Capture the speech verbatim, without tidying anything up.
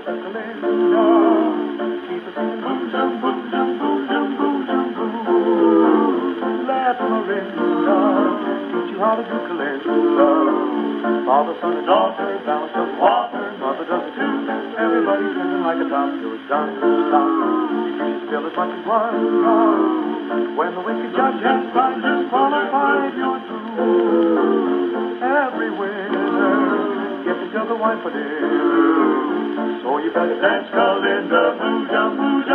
said Calinda. Keep a singing boom, zoom, boom, zoom, boom, zoom, boom, zoom, boom. Let Marinda teach you how to do Calinda. Father, son, and daughter, balance of water, mother does it too. Everybody's singing like a top till it's done, stop. You still as much as one God. When the wicked judge has cried, disqualified, you're through. Every winner gets each other wine for dinner. So you better dance, Calinda, boo, dum, boo,